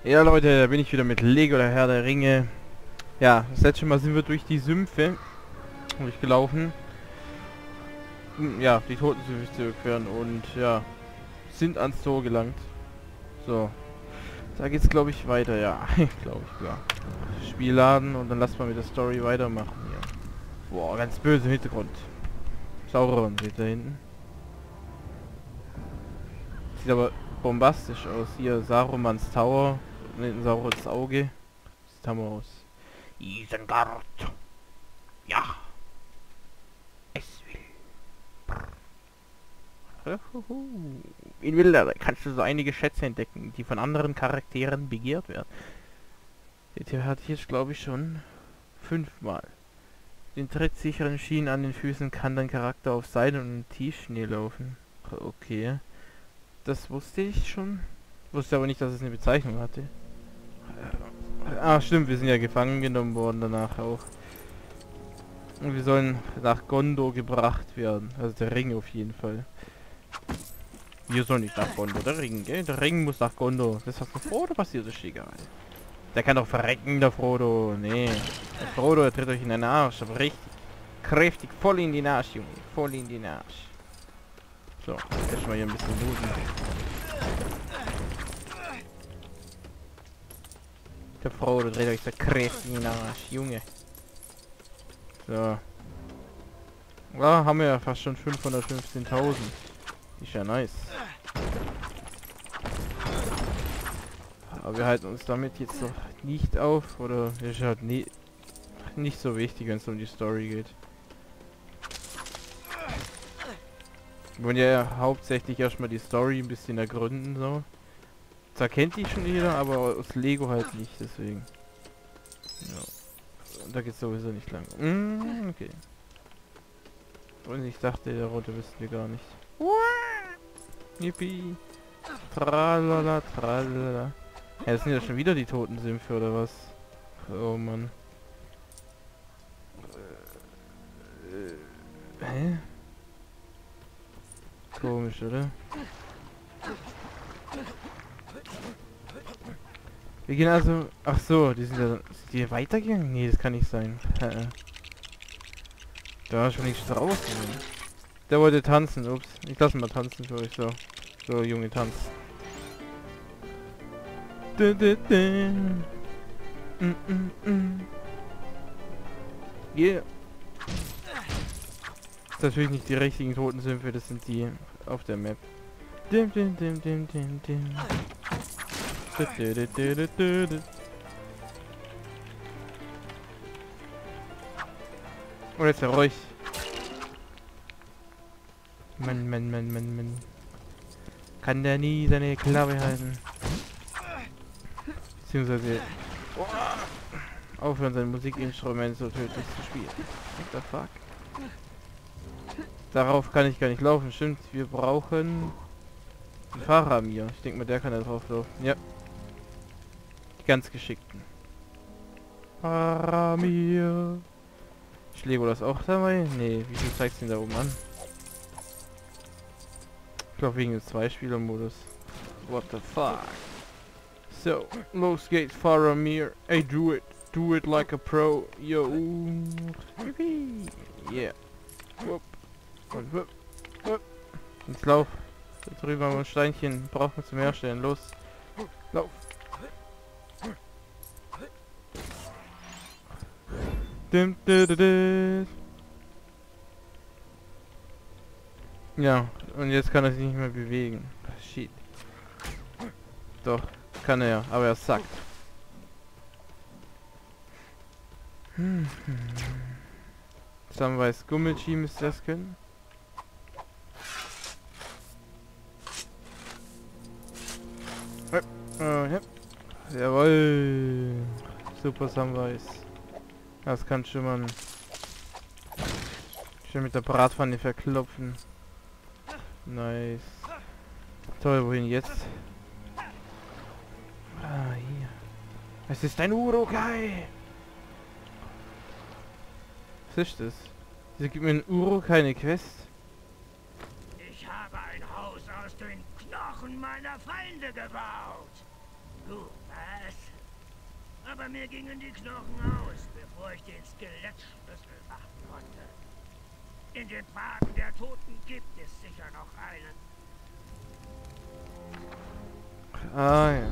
Ja Leute, da bin ich wieder mit Lego, der Herr der Ringe. Ja, das letzte Mal sind wir durch die Sümpfe durchgelaufen. Ja, die Totensümpfe zu überqueren und ja, sind ans Tor gelangt. So, da geht's glaube ich weiter, ja. Glaube ich, ja. Spiel laden und dann lassen wir mit der Story weitermachen hier. Boah, ganz böse im Hintergrund. Sauron steht da hinten. Sieht aber bombastisch aus. Hier Sarumans Tower. Hinten Saurons Auge. Sieht hammer aus. Isengard. Ja. Es will. In Wilder kannst du so einige Schätze entdecken, die von anderen Charakteren begehrt werden. Den hatte ich jetzt glaube ich schon 5-mal. Den trittsicheren Schienen an den Füßen kann dein Charakter auf Seide und Tiefschnee laufen. Okay. Das wusste ich schon. Wusste aber nicht, dass es eine Bezeichnung hatte. Ah, stimmt, wir sind ja gefangen genommen worden danach auch. Und wir sollen nach Gondor gebracht werden. Also der Ring auf jeden Fall. Wir sollen nicht nach Gondor, der Ring, gell? Der Ring muss nach Gondor. Das, was mit Frodo passiert, ist egal. Der kann doch verrecken, der Frodo. Nee. Der Frodo, der tritt euch in den Arsch. Aber richtig kräftig, voll in den Arsch, Junge. Voll in den Arsch. So, jetzt mal hier ein bisschen looten. Der Frodo dreht euch so kräftig in den Arsch, Junge. So. Ja, haben wir ja fast schon 515.000. Ist ja nice. Aber wir halten uns damit jetzt noch nicht auf. Oder ist halt nicht so wichtig, wenn es um die Story geht. Wir wollen ja hauptsächlich erstmal die Story ein bisschen ergründen, so. Zwar kennt die schon jeder, aber aus Lego halt nicht, deswegen. Ja. Und da geht's sowieso nicht lang. Okay. Und ich dachte, der Rote wüssten wir gar nicht. Yippie. Tralala, tralala. Ja, das sind ja schon wieder die Totensümpfe, oder was? Oh Mann. Hä? Komisch, oder? Wir gehen also... Ach so, die sind ja... Sind die weitergegangen? Nee, das kann nicht sein. Da war schon nichts raus. Der wollte tanzen, ups. Ich lasse mal tanzen für euch, so. So, Junge, tanz. Yeah. Das ist natürlich nicht die richtigen Totensümpfe, das sind die auf der Map. Und jetzt ruhig. Mann. Kann der nie seine Klappe halten. Beziehungsweise aufhören, sein Musikinstrument so tödlich zu spielen. What the fuck? Darauf kann ich gar nicht laufen, stimmt. Wir brauchen einen Faramir. Ich denke mal, der kann da drauf laufen. Ja. Die ganz geschickten. Faramir. Ist Legolas auch dabei? Nee, wie viel zeigt es denn da oben an? Ich glaube wegen des Zweispieler-Modus. What the fuck? So, los geht's, Faramir. Hey, do it like a pro. Yo. Yippie. Yeah. Wupp. Und wupp. Wupp. Jetzt lauf. Da drüben haben wir ein Steinchen. Brauchen wir zum Herstellen. Los. Lauf. Ja, und jetzt kann er sich nicht mehr bewegen. Shit. Doch, kann er ja, aber er sackt. Samwise Gummelchi müsste das können. Ja. Jawohl. Super Samwise. Das kann schimmern. Schön mit der Bratpfanne verklopfen. Nice. Toll, wohin jetzt? Ah, hier. Es ist ein Urukai! Was ist das? Wieso gibt mir ein Urukai eine Quest? Ich habe ein Haus aus den Knochen meiner Feinde gebaut. Du, was? Aber mir gingen die Knochen aus, bevor ich den Skelettschlüssel machen konnte. In den Wagen der Toten gibt es sicher noch einen. Ah ja.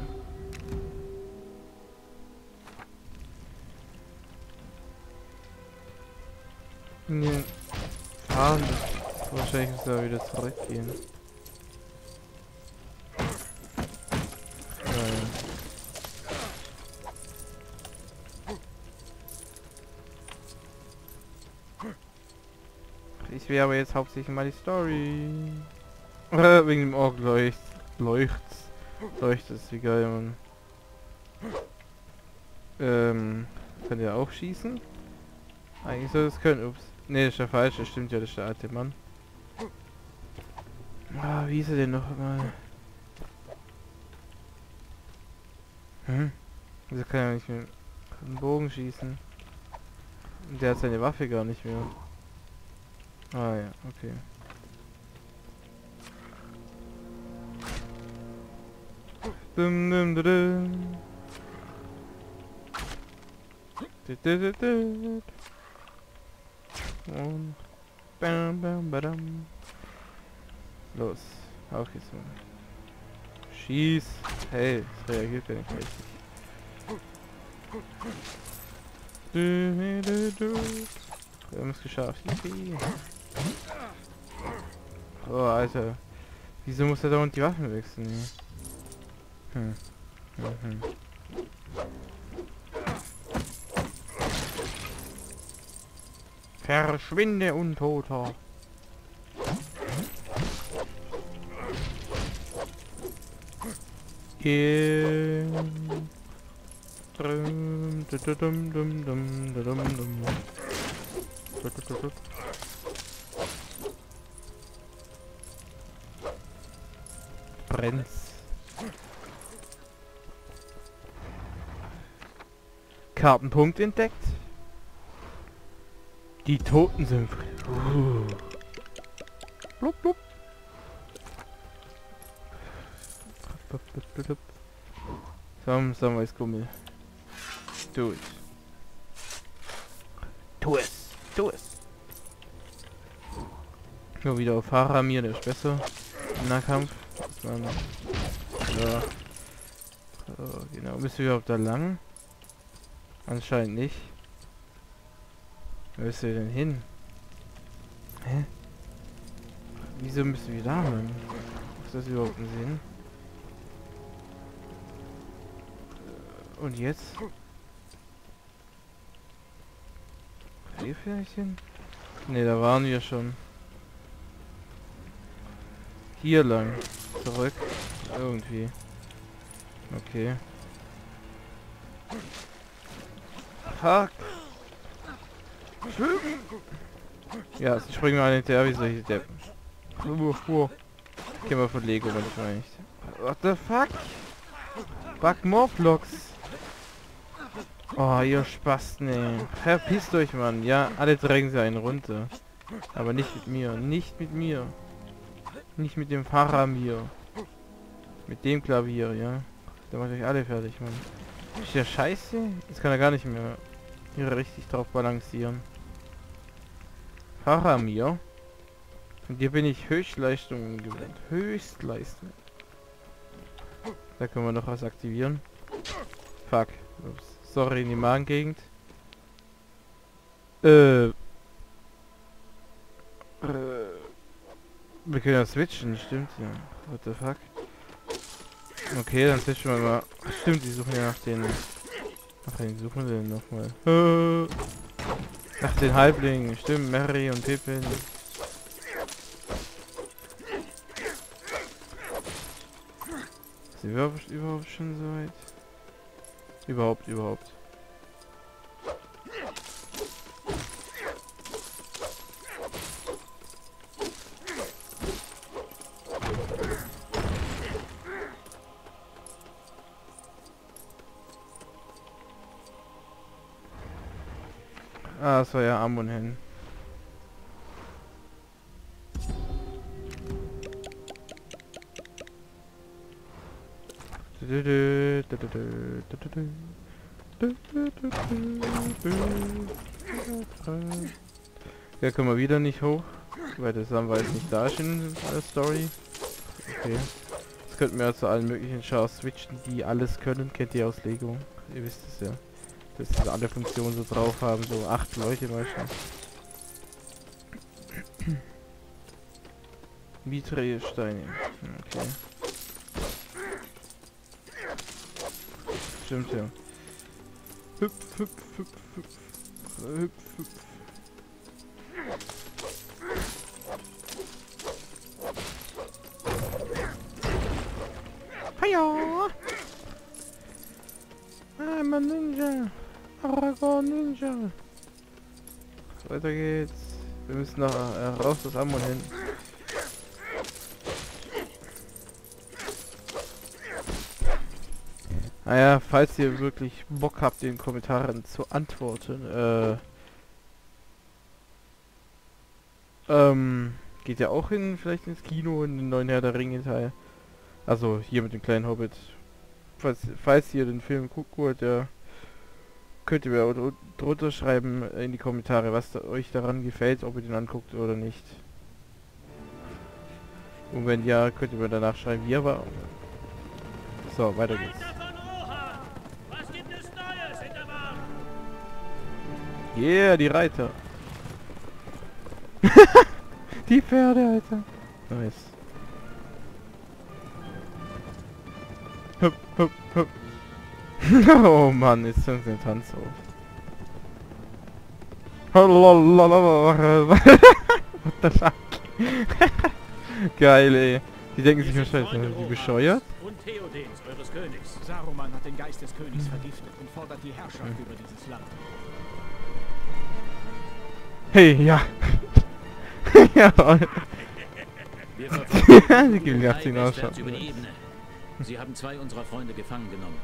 Nee. Fahren. Wahrscheinlich muss er wieder zurückgehen. Ja, ja. Ich will aber jetzt hauptsächlich mal die Story. Wegen dem Ork leuchtet, wie geil, man. Kann der auch schießen? Eigentlich soll das können. Ups. Ne, das ist der falsche. Das stimmt ja, das ist der alte Mann. Ah, wie ist er denn noch mal? Wieso kann er nicht mit einem Bogen schießen? Der hat seine Waffe gar nicht mehr. Ah ja, okay. Dum, dum, dum, dum. Und bam, bam, badam. Los, auf geht's mal. Schieß! Hey, es reagiert ja nicht richtig. Wir haben es geschafft. Yippie. Oh, Alter. Wieso muss er da und die Waffen wechseln? Verschwinde, Untoter! Brennt's. Kartenpunkt entdeckt. Die Toten sind blub, blub. Samweißgummel. Do it. Tu es. Tu es. Nur wieder auf Faramir, der ist besser im Nahkampf. Ja. So, genau. Müssen wir überhaupt da lang? Anscheinend nicht. Wo müssen wir denn hin? Hä? Wieso müssen wir da, Mann? Ist das überhaupt ein Sinn? Und jetzt? Hier vielleicht hin? Ne, da waren wir schon. Hier lang. Zurück. Irgendwie. Okay. Fuck. Ja, sie springen alle hinterher wie solche Deppen. Kennen wir von Lego manchmal nicht. What the fuck? Fuck Morphlocks. Oh, ihr Spasten, ey. Verpisst euch, Mann. Ja, alle drängen sie einen runter. Aber nicht mit mir. Nicht mit mir. Nicht mit dem Faramir. Mit dem Klavier, ja. Da macht euch alle fertig, Mann. Ist ja scheiße. Jetzt kann er gar nicht mehr hier richtig drauf balancieren. Faramir. Von dir bin ich Höchstleistungen gewöhnt. Höchstleistung. Da können wir noch was aktivieren. Fuck. Ups. Sorry, in die Magengegend. Wir können ja switchen, stimmt ja. What the fuck? Okay, dann switchen wir mal. Stimmt, die suchen ja nach den... Nach den suchen wir denn nochmal? Nach den Halblingen. Stimmt, Mary und Pippin. Sind wir überhaupt schon so weit? Überhaupt. Ah, das war ja Amon hin. Ja, können wir wieder nicht hoch, weil der Samwise nicht da ist in der Story. Okay. Jetzt könnten wir also allen möglichen Chars switchen, die alles können. Kennt ihr aus Lego? Ihr wisst es ja. Dass sie alle Funktionen so drauf haben, so 8 Leute meistens. Mithril-Steine. Okay. Stimmt ja. Hüpf, hüpf, hüpf, hüpf. Hüpf, hüpf. Hiya! I'm a Ninja! Aragorn Ninja! Weiter geht's. Wir müssen noch raus aus Ammon hin. Naja, falls ihr wirklich Bock habt, in den Kommentaren zu antworten, geht ja auch hin, vielleicht ins Kino, in den neuen Herr der Ringe Teil. Also hier mit dem kleinen Hobbit. Falls ihr den Film gucken wollt, ja, könnt ihr mir drunter schreiben in die Kommentare, was euch daran gefällt, ob ihr den anguckt oder nicht. Und wenn ja, könnt ihr mir danach schreiben, wie er war. So, weiter geht's. Yeah, die Reiter. Die Pferde, Alter. Nice. Hup, hup, hup. Oh Mann, jetzt sind wir Tanz auf. What the fuck? Geil, ey. Die denken sich wahrscheinlich, sind die bescheuert? Und Theodens, eures Königs. Saruman hat den Geist des Königs vergiftet und fordert die Herrschaft über dieses Land. Hey, ja. Jawohl. Wir verfolgen Sie geben die 18 aus. über die Ebene. Sie haben 2 unserer Freunde gefangen genommen.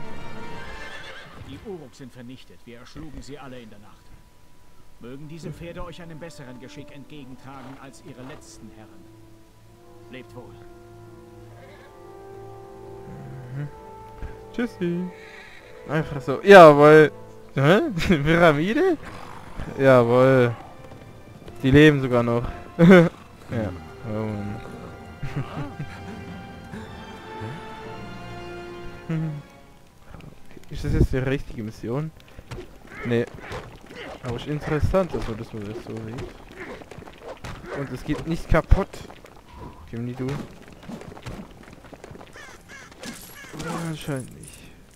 Die Uruk sind vernichtet. Wir erschlugen sie alle in der Nacht. Mögen diese Pferde euch einem besseren Geschick entgegentragen als ihre letzten Herren. Lebt wohl. Tschüssi. Einfach so. Jawohl. Hä? Pyramide? Jawohl. Die leben sogar noch. Ja. Ist das jetzt die richtige Mission? Nee. Aber ist interessant, dass man das so sieht. Und es geht nicht kaputt. Gimli, du. Anscheinend nicht.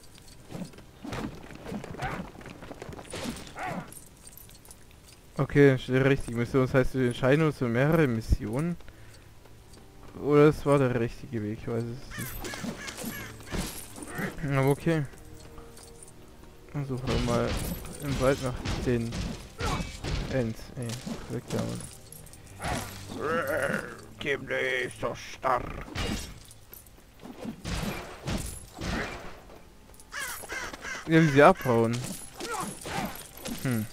Okay, das ist die richtige Mission. Das heißt, wir entscheiden uns für mehrere Missionen. Oder es war der richtige Weg, ich weiß es nicht. Aber okay. Dann suchen wir mal im Wald nach den Ents. Ey, weg damit. Gimli ist so stark. Ja, wie sie abhauen. Mhm.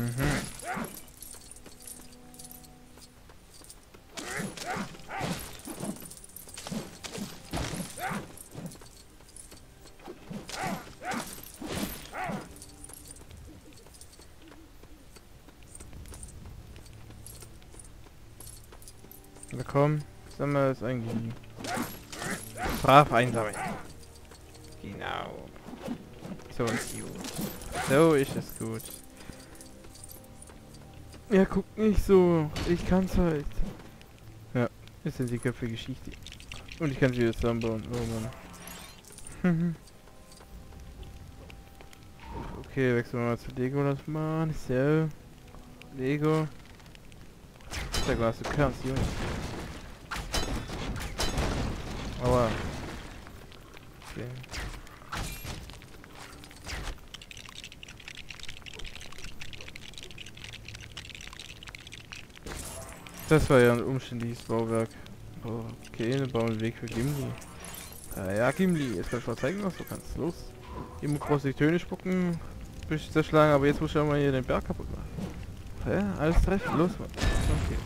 Na komm, sammeln wir das eigentlich. Brav einsammeln. Genau. So ist gut. So ist es gut. Ja, guck nicht so. Ich kann's halt. Ja, das sind die Köpfe Geschichte. Und ich kann sie wieder zusammenbauen. Oh Mann. Okay, wechseln wir mal zu Lego, das mal. So. Lego. Sag mal, was du kannst, Junge. Aua. Okay. Das war ja ein umständliches Bauwerk. Oh, okay, dann bauen wir einen Weg für Gimli. Ja, Gimli, jetzt kannst du mal zeigen, was du kannst. Los. Immer groß die Töne spucken, bis zerschlagen, aber jetzt muss ich ja mal hier den Berg kaputt machen. Ja, alles treffen, los, Mann. Los geht's.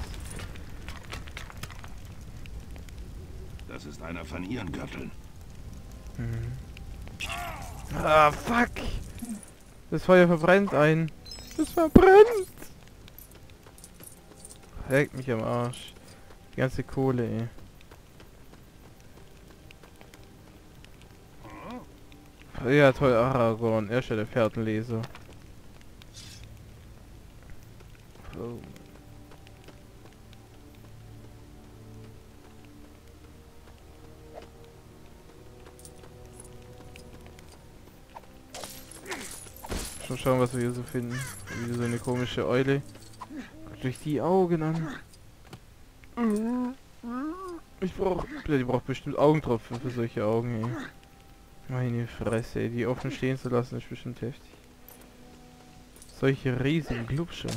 Das ist einer von ihren Götteln. Ah, fuck! Das Feuer verbrennt ein. Das verbrennt! Leckt mich am Arsch. Die ganze Kohle, ey. Ja, toll, Aragorn. Er ist ja der Pferdenleser. Oh. Schon schauen, was wir hier so finden. Wieder so eine komische Eule. Guckt durch die Augen an. Ich brauch bestimmt Augentropfen für solche Augen, ey. Meine Fresse, ey. Die offen stehen zu lassen, ist bestimmt heftig. Solche riesigen Glubscher.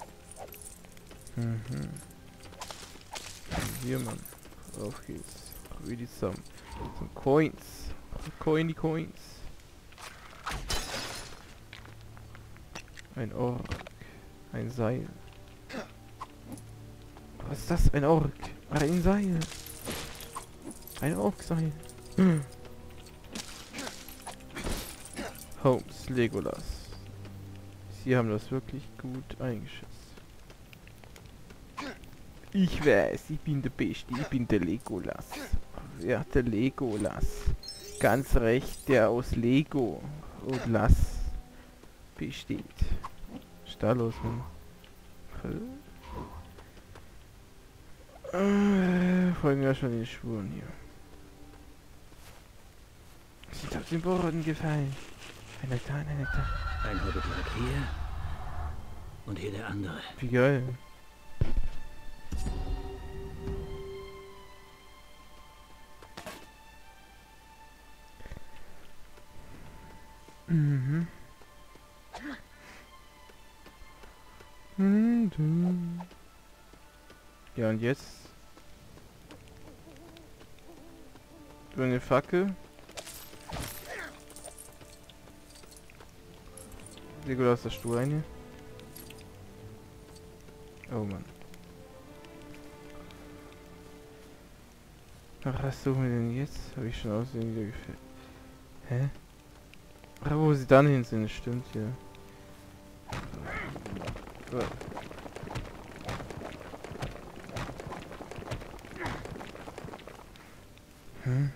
Hier, Mann. Auf geht's. Really some Coins. Coins. Ein Ork. Ein Seil. Was ist das? Ein Ork. Ein Seil. Ein Ork-Seil. Holmes, Legolas. Sie haben das wirklich gut eingeschätzt. Ich weiß, ich bin der Beste. Ich bin der Legolas. Ja, der Legolas. Ganz recht, der aus Lego und Lass besteht. Stalos, folgen wir schon den Spuren hier. Sind auf den Boden gefallen. Einer da, einer da. Ein Hobbit lag hier und hier der andere. Wie geil. Mhm. Ja, und jetzt? So eine Fackel. Legolas, der Stuhl eine. Oh Mann. Ach, was suchen wir denn jetzt? Habe ich schon aussehen wieder gefällt. Hä? Ach, wo sie dann hin sind, stimmt ja. Oh. Hm?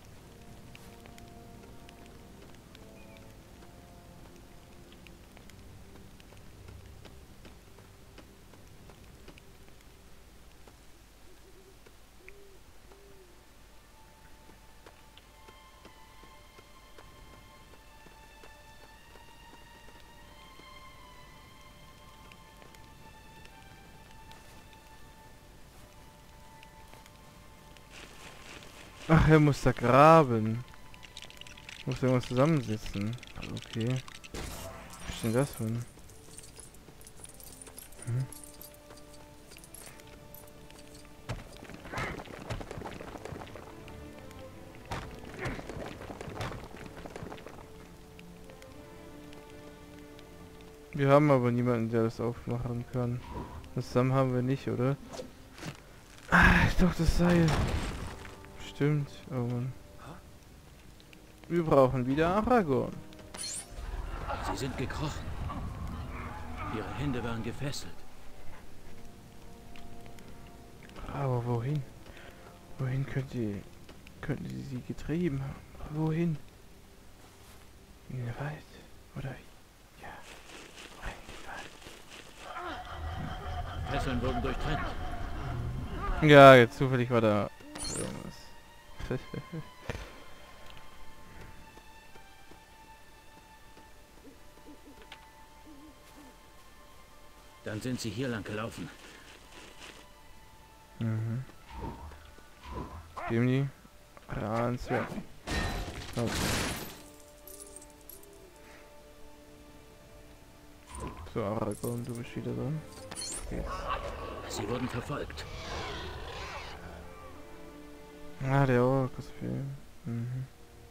Ach, er muss da graben. Muss irgendwas zusammensetzen. Okay. Was ist denn das von? Hm? Wir haben aber niemanden, der das aufmachen kann. Das Sam haben wir nicht, oder? Ah, doch das Seil. Stimmt, oh Mann. Wir brauchen wieder Aragorn. Sie sind gekrochen. Ihre Hände waren gefesselt. Aber wohin? Wohin könnten sie getrieben haben? Wohin? In den Wald? Oder wie? Ja. Ein Wald. Fesseln wurden durchtrennt. Ja, jetzt zufällig war da irgendwas. Dann sind sie hier lang gelaufen. Mhm. Gimli. Ranswerk. Okay. So, Aragorn, du bist wieder dran. Geht's. Sie wurden verfolgt. Ah, der Ork ist viel. Mhm.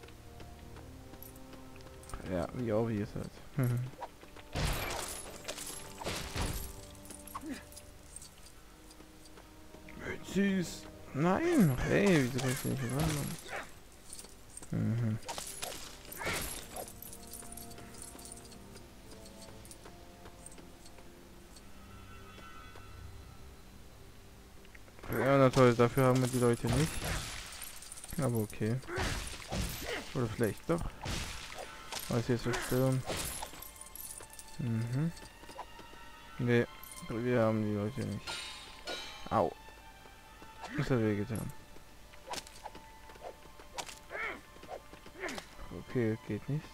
Ja, wie obvious halt. Mhm. Süß. Nein, hey, wieso kannst du nicht ran, Mann? Mhm. toll, dafür haben wir die Leute nicht. Aber okay. Oder vielleicht doch. Was jetzt zerstören. Mhm. Nee, wir haben die Leute nicht. Au. Das hat wehgetan. Okay, geht nicht.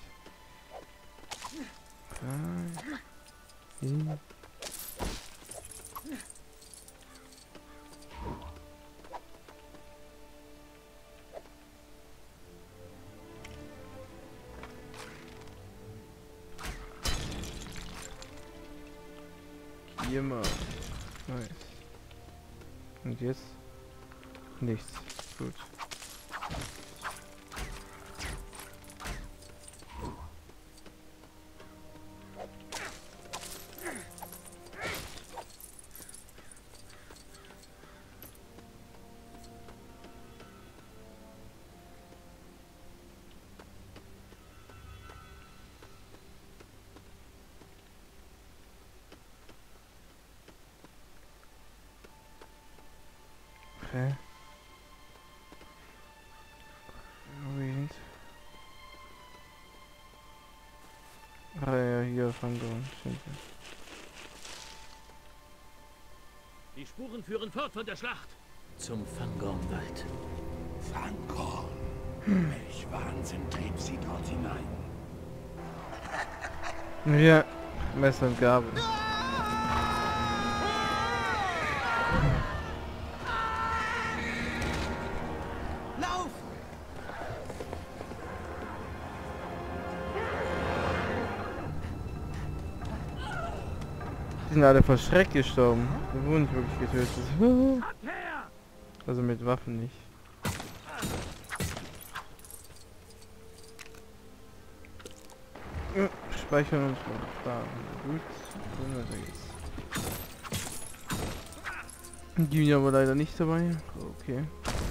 Immer. Nice. Und jetzt? Nichts. Gut. Okay. Moment. Ah ja, hier Fangorn. Die Spuren führen fort von der Schlacht. Zum Fangornwald. Fangorn. Welch Wahnsinn trieb sie dort hinein. Ja, Messer und Gabel. Die sind alle vor Schreck gestorben. Die wurden nicht wirklich getötet. Also mit Waffen nicht. Speichern und fahren. Gut. Weiter geht's. Die sind aber leider nicht dabei. Okay.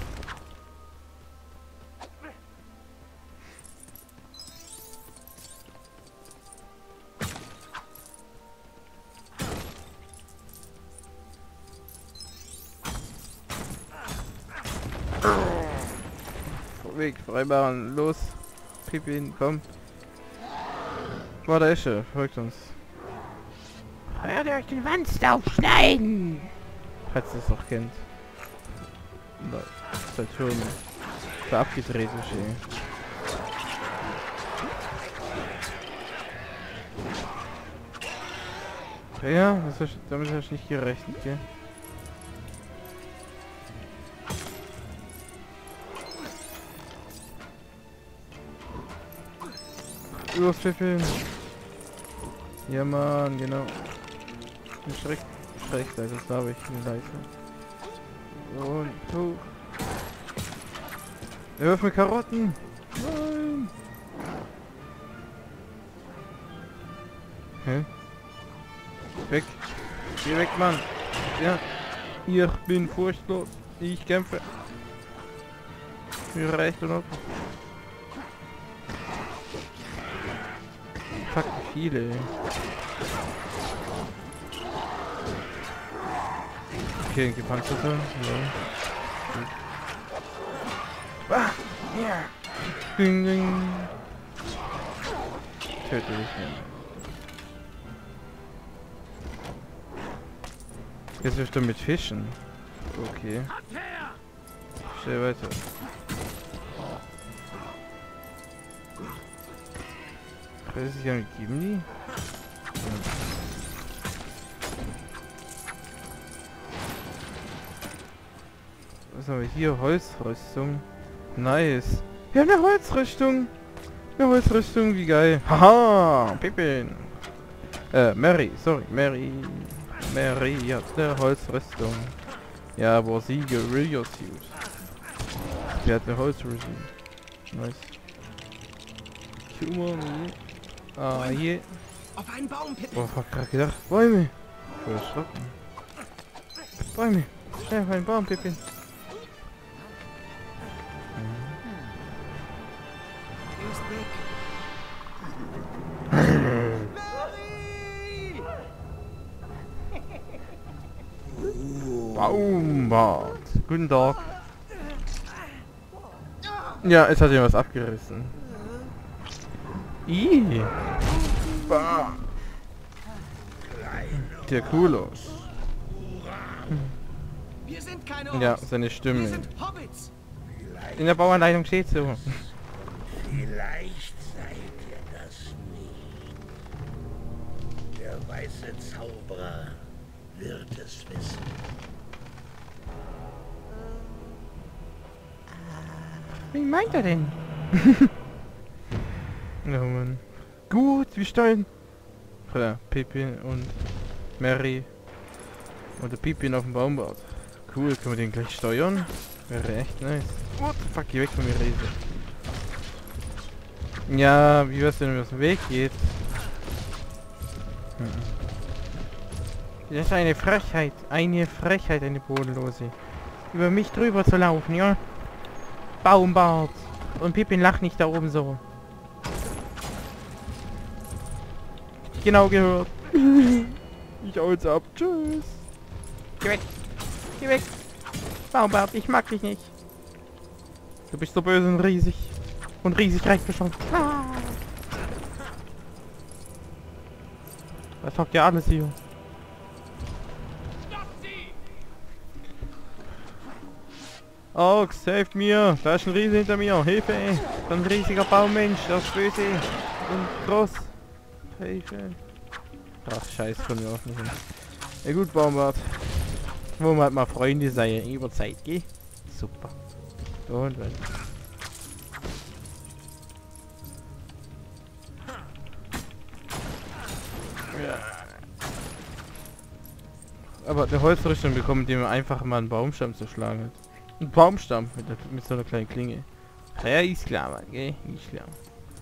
Weg freibauen, los. Pippin, komm. Boah, da ist er, folgt uns. Hört euch den Wanst aufschneiden! Falls ihr es noch kennt. Saturn. Der abgedrehte Schee. Ja, damit hast du nicht gerechnet, gell? Los, Pippin. Ja, Mann, genau. Ein Schreckleiter, das habe ich, eine Leiter. Und hoch. Er wirft mir Karotten. Nein. Hä? Weg. Geh weg, Mann. Ja. Ich bin furchtlos. Ich kämpfe. Für Recht und Opfer. Fuck, wie viele. Okay, gepanzerte. Ja. Ah, ja. Ding, ding. Töte dich nicht. Jetzt wirst du mit Fischen. Okay. Stell weiter. Was ist hier mit Gimli? Ja. Was haben wir hier? Holzrüstung. Nice. Wir haben eine Holzrüstung. Eine Holzrüstung, wie geil. Haha, Pippin. Mary, sorry, Mary. Mary hat eine Holzrüstung. Ja, aber sie Guerilla Suit. Sie hat eine Holzrüstung. Nice. Ah, hier. Auf einen Baum, Pippin. Boah, ich hab grad gedacht, Bäume. Voll erschrocken. Bäume. Schnell auf einen Baum, Pippin. Baumbart. Guten Tag. Ja, jetzt hat jemand was abgerissen. Ih. Bah. Der cool aus. Wir sind keine Ja, Orks. seine Wir Stimme. sind Hobbits. In der Bauanleitung steht so. Vielleicht seid ihr das nicht. Der weiße Zauberer wird es wissen. Wie meint er denn? Oh Mann. Gut, wir steuern. Ja, Pippin und Mary. Und der Pippin auf dem Baumbart. Cool, können wir den gleich steuern? Wäre echt nice. What the fuck, geh weg von mir, Riese. Ja, wie wär's denn, wenn mir aus dem Weg geht? Das ist eine Frechheit, eine bodenlose. Über mich drüber zu laufen, ja? Baumbart. Und Pippin lacht nicht da oben so. Genau gehört. Ich hau jetzt ab. Tschüss. Geh weg. Geh weg. Baumbart, ich mag dich nicht. Du bist so böse und riesig. Und riesig reicht mir schon. Ah. Was sagt ja alles hier? Orks, helft mir! Da ist ein Riese hinter mir! Hilfe! So ein riesiger Baummensch, der ist böse und groß. Hilfe! Ach, scheiße, von mir auch nicht hin. Ja gut, Baumbart. Wo man halt mal Freunde sein, über Zeit, geh? Super. Und weiter. Ja. Aber eine Holzrüstung bekommen, indem man einfach mal einen Baumstamm zu schlagen hat. Ein Baumstamm mit so einer kleinen Klinge. Ja, ist klar, Mann, gell? Ist klar.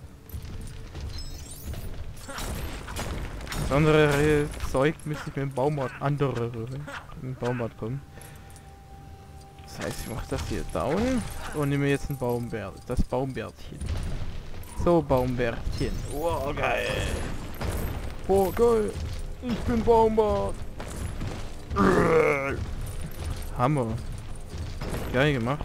Das andere Zeug müsste ich mit dem Baumbart mit dem Baumbart kommen. Das heißt, ich mache das hier down und nehme jetzt ein Baumbärt. Das Baumbärtchen. So, Baumbärtchen. Oh, geil. Oh, geil. Ich bin Baumbart. Hammer. Geil gemacht.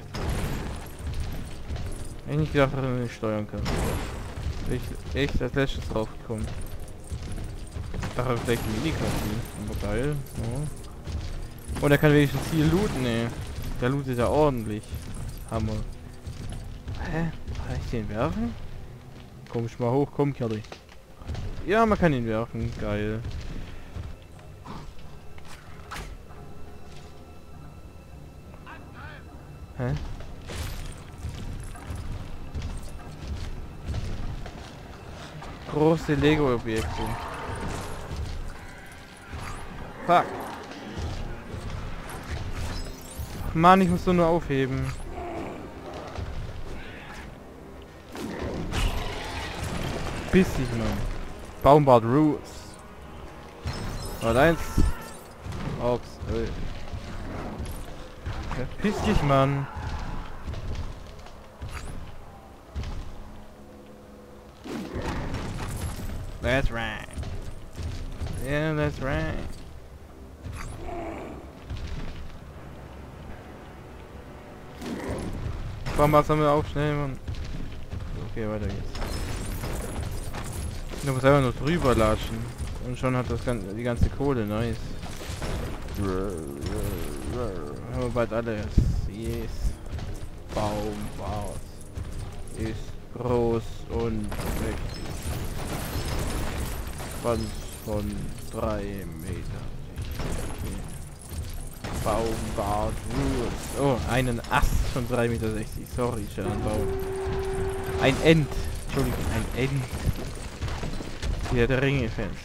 Hätte ich nicht gedacht, dass man nicht steuern kann. Bin ich echt als letztes drauf gekommen. Ich dachte vielleicht ein Minikarten. Aber geil. Ja. Und er kann wenigstens hier looten, ey. Der lootet ja ordentlich. Hammer. Hä? Kann ich den werfen? Komm ich mal hoch, komm Kerli. Ja, man kann ihn werfen. Geil. Hä? Große Lego-Objekte. Fuck. Mann, ich muss nur aufheben. Bissig, Mann. Baumbart Rules. Und eins. Orks. Verpiss dich, Mann. That's right. Yeah, that's right. Komm, was haben wir auf? Schnell, Mann. Okay, weiter geht's. Du musst einfach nur drüber latschen. Und schon hat das die ganze Kohle, nice. Haben wir bald alles. Yes. Baumbart ist groß und mächtig. Schwanz von 3 Metern. Okay. Baumbart Rules. Oh, einen Ast von 3,60 Meter. Sorry, schon ein Baum. Ein End. Entschuldigung, ein End. Hier der Ringe-Fans.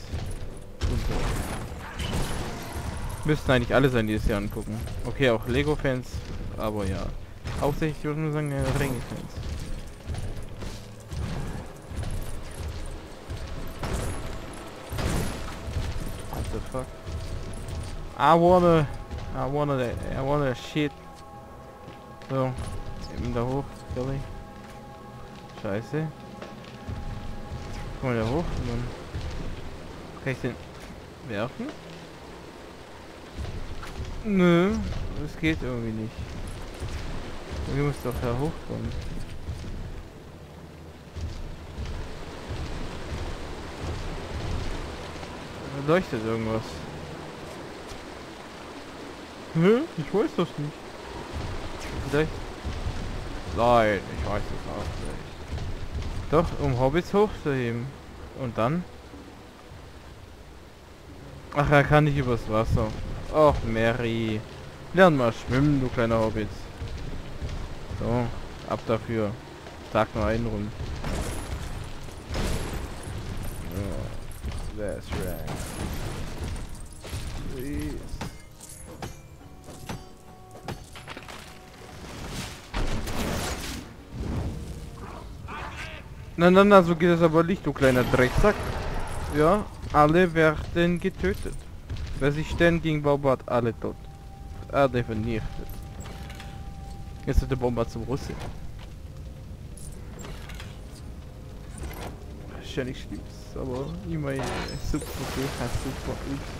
Müssten eigentlich alle sein, die es hier angucken. Okay, auch Lego-Fans, aber ja. Hauptsächlich würde ich nur sagen, Ringe-Fans. What the fuck? I wanna shit. So, eben da hoch, sorry. Scheiße. Komm mal da hoch und dann kann ich den werfen? Nö, das geht irgendwie nicht. Du musst doch da hochkommen. Da leuchtet irgendwas. Hä? Ich weiß das nicht. Vielleicht. Nein, ich weiß es auch nicht. Doch, um Hobbits hochzuheben. Und dann? Ach, er kann nicht übers Wasser. Och, Mary. Lern mal schwimmen, du kleiner Hobbit. So, ab dafür. Tag nur einen rum. Ja, that's right. Please. Na, so geht es aber nicht, du kleiner Drecksack. Ja, alle werden getötet. Wer sich denn gegen Bombard, alle tot. Alle vernichtet. Jetzt wird der Bomber zum Russe. Wahrscheinlich stimmt's, aber immerhin super, super.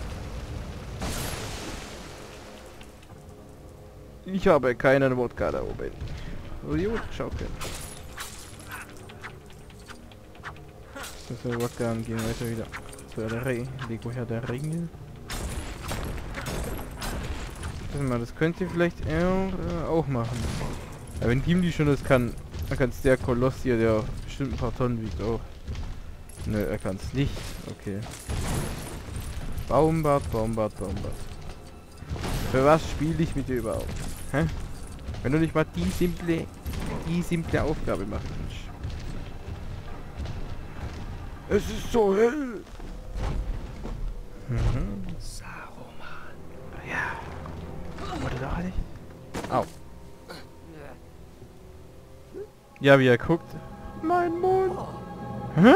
Ich habe keinen Wodka da oben. Oh, gut, schaukeln. Das soll Wodka angehen, weiter wieder. So, der Lego Herr der Ringe. Das könnt ihr vielleicht auch machen. Aber wenn Gimli schon das kann, dann kann es der Koloss hier, der bestimmt ein paar Tonnen wiegt, auch. Nö, er kann es nicht. Okay. Baumbart. Für was spiele ich mit dir überhaupt? Hä? Wenn du nicht mal die simple Aufgabe machen kannst. Es ist so hell! Mhm. Saruman. Ja. Wurde doch nicht? Au. Ja, wie er guckt. Mein Mond. Hä?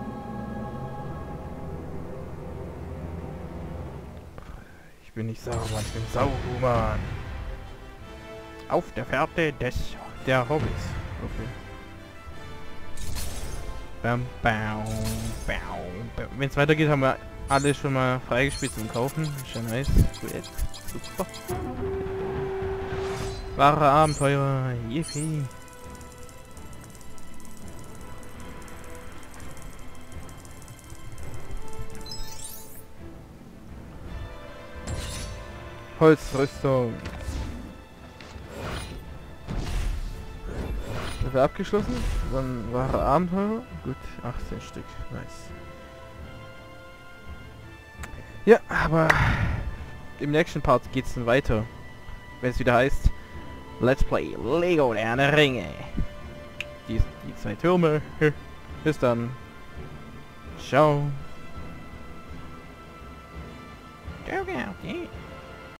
Ich bin nicht Saruman, ich bin Sauruman. Auf der Fährte der Hobbits. Okay. Wenn es weitergeht, haben wir alle schon mal freigespielt zum Kaufen. Schon nice. Gut. Super. Wahre Abenteuer. Yippie. Holzrüstung. Das ist abgeschlossen. Dann wahre Abenteuer. Gut, 18 Stück. Nice. Ja, aber im nächsten Part geht's dann weiter. Wenn es wieder heißt Let's Play Lego der Herr der Ringe. Die 2 Türme. Bis dann. Ciao. Ciao, ciao.